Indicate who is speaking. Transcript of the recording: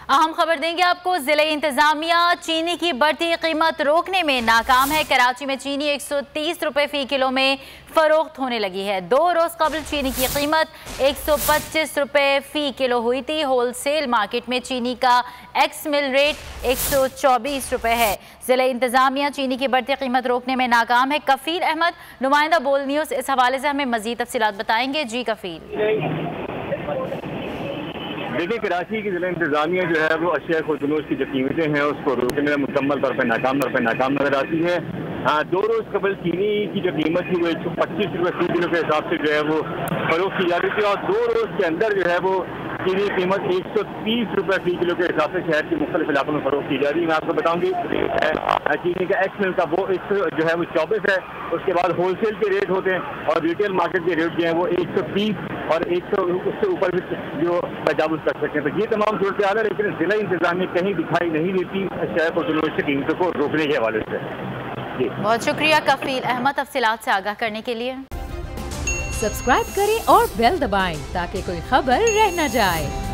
Speaker 1: अहम खबर देंगे आपको। जिले इंतजामिया चीनी की बढ़ती कीमत रोकने में नाकाम है। कराची में चीनी 130 रुपए फी किलो में फरोख्त होने लगी है। 2 रोज कबल चीनी की कीमत 125 रुपए फी किलो हुई थी। होलसेल मार्केट में चीनी का एक्स मिल रेट 124 रुपए है। जिले इंतजामिया चीनी की बढ़ती कीमत रोकने में नाकाम है। कफील अहमद, नुमाइंदा बोल न्यूज़, इस हवाले से हमें मजीद तफसीलात बताएंगे। जी कफील।
Speaker 2: देखिए, कराची की जिला इंतजामिया जो है वो अशिया खुदनोश की जो कीमतें हैं उसको रोकने में मुकम्मल तौर पर नाकाम नजर आती है। 2 रोज कबल चीनी की जो कीमत थी वो 125 रुपये फी किलो के हिसाब से जो है वो फरोख्त की जा रही थी और 2 रोज के अंदर जो है वो चीनी की कीमत 130 रुपये फी किलो के हिसाब से शहर के मुख्तलिफ इलाकों में फरोख्त की जा रही है। मैं आपको बताऊंगी चीनी का एक्स मिल का वो जो है वो 24 है। उसके बाद होलसेल के रेट होते हैं और रिटेल मार्केट के रेट जो है वो 130 और 100 उससे ऊपर भी जो तजावुज़ कर सकते हैं। तो ये तमाम सूरत हाल है, लेकिन जिला इंतजामिया कहीं दिखाई नहीं देती शहर को जुलूस की कीमतों को रोकने के हवाले से।
Speaker 1: बहुत शुक्रिया कफील अहमद तफसीलात से आगाह करने के लिए।
Speaker 3: सब्सक्राइब करें और बेल दबाएं ताकि कोई खबर रह न जाए।